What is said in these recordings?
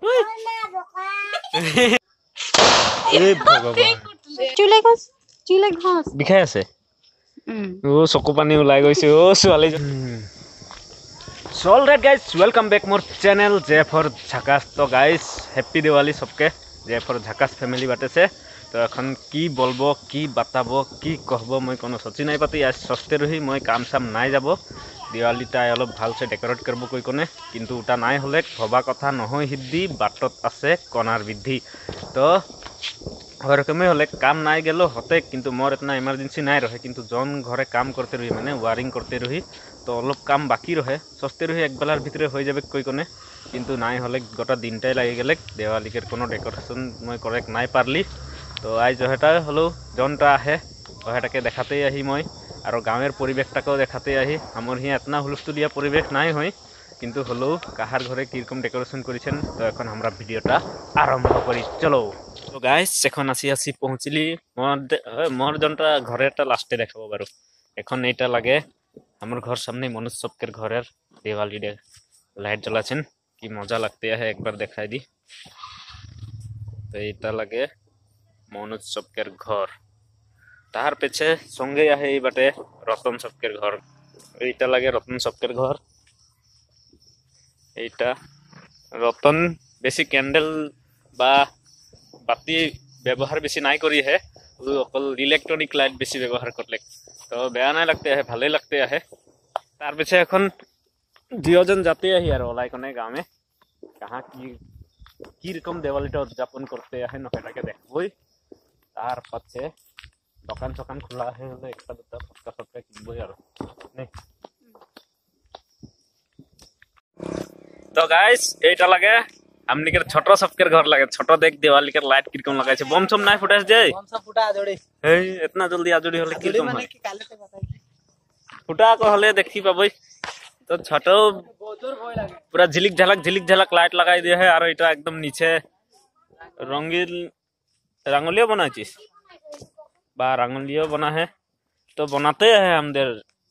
বিষাই আছে চকু পানী ওলাই গৈছে ছোৱালী all right guys welcome back मोर चैनल जे फॉर झकास तो गाइस हैप्पी दिवाली सबके जे फॉर झकास फैमिली बाटे से तो এখন কি বলবো কি বাতাবো কি কহব মই কোনো সচি নাই পাতি আজ সস্তে রহি মই কাম সাম নাই যাব দিৱালীটা অলপ ভালসে ডেকোরেট করব কই কোনে কিন্তু উটা নাই হলে ভবা কথা নহয় হিদ্দি বাটত আছে কনার বৃদ্ধি তো ওরকমে হলে কাম নাই গেল হতে কিন্তু মোর इतना इमरजेंसी নাই রহে কিন্তু জন ঘরে কাম করতে রহি মানে ওয়ারিং করতে রহি তো অলপ কাম বাকি রহে সস্তে রহি এক বেলার ভিতরে হয়ে যাবে কই কোনে কিন্তু নাই হলে গোটা দিনটাই লাগি গেলে দেওয়ালিকের কোনো ডেকোরেশন মই করে নাই পারলি তো আই জহেটা হলো জনটা আহে ওহেটাকে দেখাতেই আহি মই আর গাঁৱেৰ পৰিবেশটাকেও দেখাতেই আহি আমার হি এতনা হুলস্থুলিয়া পরিবেশ নাই হয় কিন্তু হলো কাহার ঘরে কিরকম ডেকোরেশন করেছেন তো এখন আমরা ভিডিওটা আরম্ভ করি চলো তো গাইস এখন আসি পৌঁছলি মোর জনটা ঘরেরটা লাস্টে দেখাবো বারো এখন এইটা লাগে আমার ঘর সামনে মনোজ সবকের ঘরের দিওয়ালি ডে লাইট জ্বলাছেন কি মজা লাগতে है एक बार দেখাই দি তো এইটা লাগে মনোজ সবকের ঘর তার পেছে সঙ্গে আহে এই বাটে রতন সবকের ঘর এইটা লাগে রতন সবকের ঘর এইটা রতন বেশি ক্যান্ডেল বা বাতি ব্যবহার বেশি নাই করি है অকল ইলেকট্রনিক লাইট বেশি ব্যবহার করলে তো বেয়া নাই লাগতে है ভালোই লাগতে है তার পেছে এখন দুজন যাতে আহি আর ওলাই কোনে গাঁৱে कहाँ কি রকম দিওয়ালিটা উদযাপন করতে আহে নটাকে দেখবই তার পাছে দোকান সকান খোলা আছে হলে একটা দুটা ফটকা ফটকা কিনবই আর তো গাইস এইটা লাগে আমনিকের ছোট সবকের ঘর লাগে ছোট দেখ দিওয়ালিকের লাইট কিরকম লাগাইছে বম সম নাই ফুটাস যাই বম সব ফুটা আজড়ি এই इतना जल्दी আজড়ি হলে কিরকম হয় মানে কি কালেতে বাতাই ফুটা কো হলে দেখি পাবই তো ছোট বহুত ভয় লাগে পুরা ঝিলিক ঝালাক লাইট লাগাই দিয়ে है और এটা একদম নিচে রঙিন रंगोलिया बनाचिस बा रंगोलिया बना है तो बनाते हैं हम देर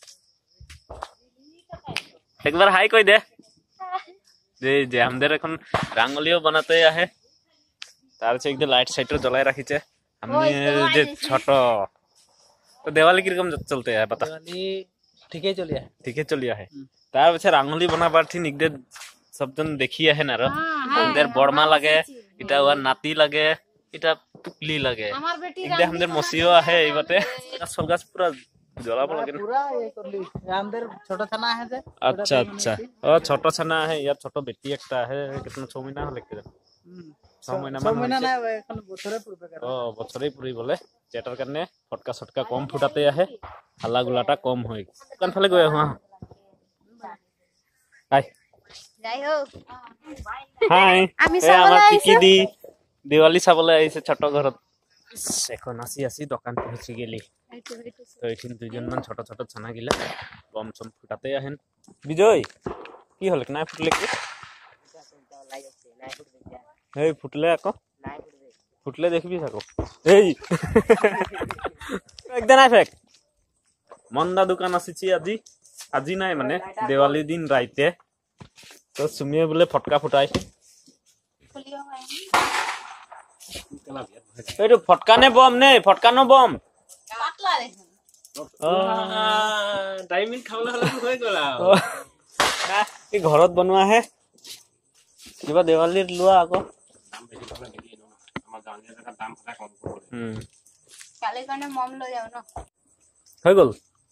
एक बार हाई कोई दे जे जे हम देर এখন रंगोलिया बनाते हैं तार से एक लाइट साइटर जलाय राखिছে हमने जे ছোট तो दिवाली किरकम चलते हैं बता दिवाली ठीके चलिया है तार पछे रंगोली बनाबार थी निकदे सबजन देखिए है ना रो हमदेर बड़मा লাগে এটা ওর নাতি লাগে এটা টুকলি লাগে ইদে আমাদের মসিও আহে এইবাতে আসল গাছ পুরা জ্বলাব লাগে পুরা এই করলি আমাদের ছোট ছানা আছে যে আচ্ছা আচ্ছা ও ছোট ছানা আছে ইয়ার ছোট বেটি একটা আছে কিতনা 6 মহিনা হলে কেন 6 মহিনা না এখন বছরে পূর্বে করে ও বছরেই পুরি বলে যেটার কারণে ফটকা ছটকা কম ফুটাতে আহে হাল্লা গুলাটা কম হয় কোন ফলে গয় হ্যাঁ হাই যাই হোক হাই আমি আমার টিকি দি দিওয়ালি চাবলে আইছে ছোট ঘরত এখন আসি দোকান পৌঁছি গেলি তো এখানে দুইজন মান ছোট ছোট ছানা গিলা বম সম ফুটাতে আহেন বিজয় কি হল নাই ফুটলে কি এই ফুটলে আকো নাই ফুটলে দেখবি থাকো এই একদম নাই ফেক মন্দা দোকান আসিছি আজি নাই মানে দিওয়ালি দিন রাইতে তো সুমিয়ে বলে ফটকা ফুটাই এইটো ফটকা নে বম নে ফটকা ন বম পাতলা দেখুন টাইমিং খাবলে হলে হৈ গলা এই ঘৰত বনোৱা হে কিবা দিৱালীৰ লোৱা আকৌ দাম বেছি পালে দেখি ন আমাৰ গাঁৱৰ জায়গা দাম কথা কম কৰে কালে কাৰণে মম লৈ যাও ন হৈ গল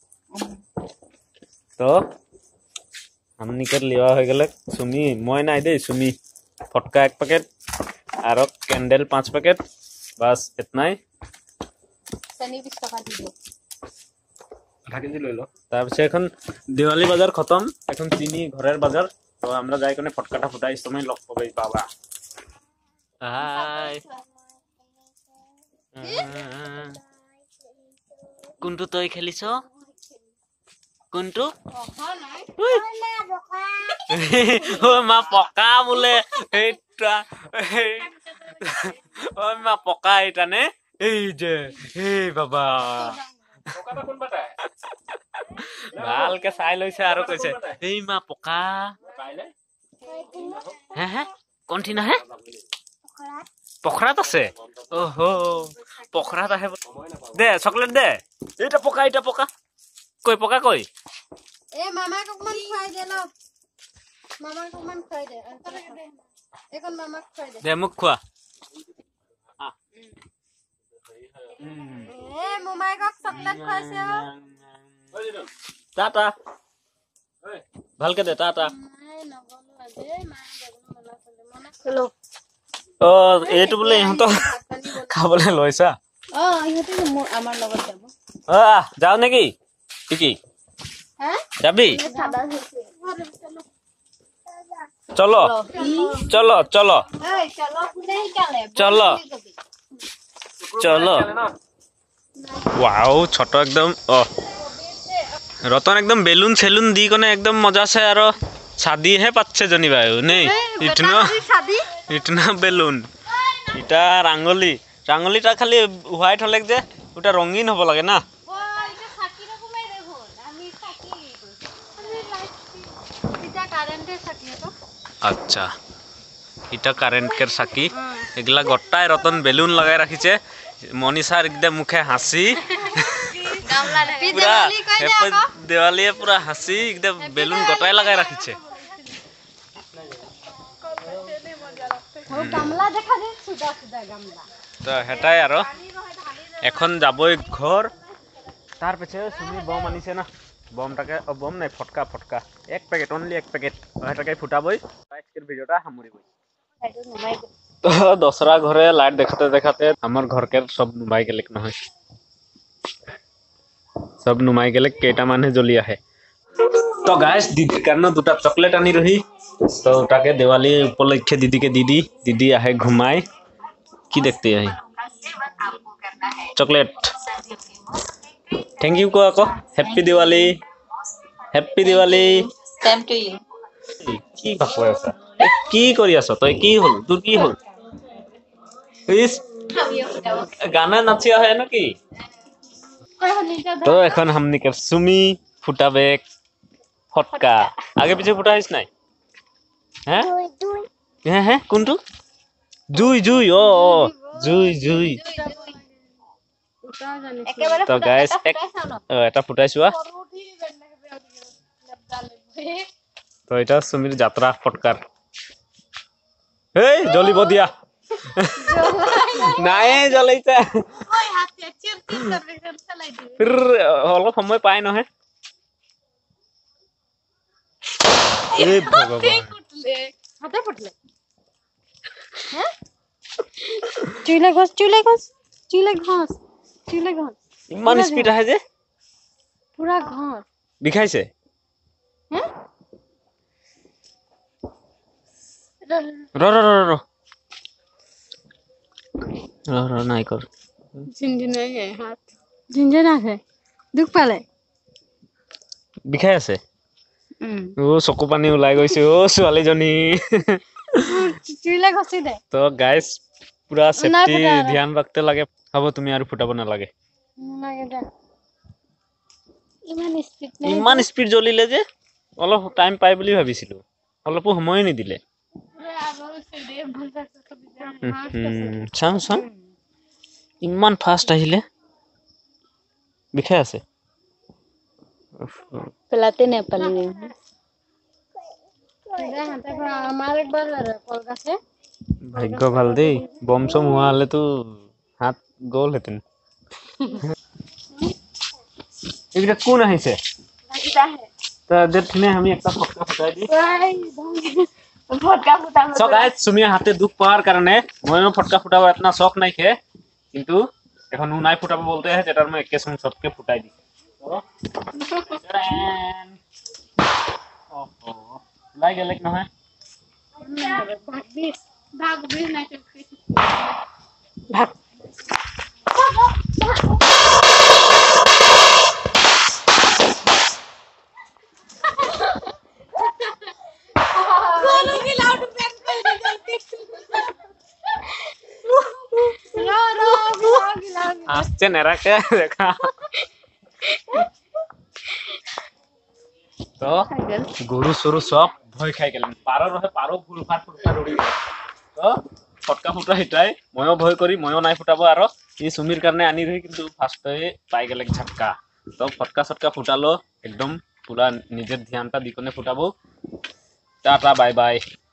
তো हमनी कर लिया हो गले सुमी মই নাই দে सुमी फटका 1 पैकेट और कैंडल 5 पैकेट बस इतना ही सनी 20 টাকা দিব ঢাকি দি লইলো তারপর এখন দিওয়ালি বাজার খতম এখন চিনি ঘরের বাজার তো আমরা যাই কোনে ফটকাটা ফুটাই সময় লক পাবে বাবা হাই কোনটো তই খেলিছো কোনটো ও মা পকা বলে এইটা ও মা পকা এটা নে এই যে এই বাবা পকাটা কোন বাটা ভালকে চাই লৈছে আৰু কৈছে এই মা পকা পাইলে হে হে কোনটি না হে পখৰাত আছে ওহো পখৰাত আহে দে চকলেট দে এটা পকা কই পকা কই এ মামাক অকমান খুৱাই দে ল মামাক অকমান খুৱাই দে এখন মামাক খুৱাই দে দে মোক খোৱা এ মোমাইকক চকলেট খুৱাইছে অ টাটা ভালকে দে টাটা অ এইটো বোলে ইহঁতক খাবলৈ লৈছা আমাৰ লগত যাব যাও নেকি কি যাবি চলো চলো চলো চলো চলো ওয়াও ছোট একদম রতন একদম বেলুন সেলুন দি কোনে একদম মজা সে আর शादी है पच्चे जनी भाई नहीं इतना बेलून इटा रांगोलीटा खाली व्हाइट हले जे उटा रंगीन हब लगे ना अच्छा इटा कारेंट केर साकी एगला गट्टाय रतन बेलून लगाय राखिছে मनीषार एकदम मुखे हासि पूरा देवाली पूरा हासि एकदम बेलून गटाय लगाय राखिছে तो हेटाय आरो এখন যাবই ঘর তার পেছে সুমি বম আনিছে না বমটাকে বম নাই ফটকা এক প্যাকেট অনলি এক প্যাকেট হেটাকে ফুটাবই আজকের ভিডিওটা সামরিবই তো দসরা ঘরে লাইট দেখাতে আমার ঘরকের সব নুমাই গেলেক নহয় सब नुमाई गेले केटा माने जली आहे तो गाइस दीदी कारण दुटा चॉकलेट आनी रही तो ताके दिवाली उपलक्षे दीदी के दीदी आहे घुमाए की देखते है चॉकलेट थैंक यू को आको happy Diwali same to you की भाको आसा की करि आस तय की होल तुर की होल इस गाना नाचिया है न की तो এখন हमनी के सुमी फुटाबे फटका आगे पीछे फुटाइस নাই हैं हैं कोनटू जुई ओ जुई तो गाइस एक এটা ফুটাইছোৱা তো এটা সুমির যাত্রা ফটকার এই জ্বলিব দিয়া নাই জ্বলাইছে फिर অলপ সময় পায় নহয় এই ভগবান হাতে ফুটলে হ্যাঁ চুইলে ঘস ইমান স্পিড আহে যে পুরা ঘস বিখাইছে হ্যাঁ র নাই কর জিঞ্জিন আছে দুখ পালে বিখাই আছে ও চকু পানী ওলাই গৈছে ও ছোৱালীজনী চুইলে ঘসি দে তো গাইস পুরা সেফটি ধ্যান রাখতে লাগে হবো তুমি আর ফুটাব না লাগে ইমান স্পিড জ্বলিলে যে অলপ টাইম পাই বুলি ভাবিছিলো অলপ সময় নিদিলে চাও ইমান ফাস্ট আহিলে বিখাই আছে पिलाते नहीं पली আমার একবার কলকা সে ভাগ্য ভাল দেই বম সম হোৱা হলে তো হাত গল হেতেন এইটা কোন আহিছে তা দেখনে আমি একটা ফটকা ফুটাই দি ফটকা ফুটা সো গাইস সুমি হাতে দুখ পাওয়ার কারণে মইও ফটকা ফুটাবো এতনা শখ নাই খে কিন্তু এখন উনাই ফুটাবো বলতে है যেটার মই একে সঙ্গে সবকে ফুটাই দি ओहो लाई गेलेक নহয় भाग बीस नहीं भाग गोलू की लाउड पैक कर दी रो আসছে নেরাকে দেখা তো গরু সরু সব ভয় খাই গেলেন পারো রহে পারো ফুলফাট উড়ি তো ফটকা ফুটা এটাই ময়ো ভয় কৰি ময়ো নাই ফুটাব আৰু ই চুমিৰ কাৰণে আনি ধৰি কিন্তু ফাৰ্ষ্টে পাই গেলে ঝাটকা তো ফটকা চটকা ফুটালো একদম পুৰা নিজের ধ্যানটা দিকনে ফুটাবো টাটা বাই বাই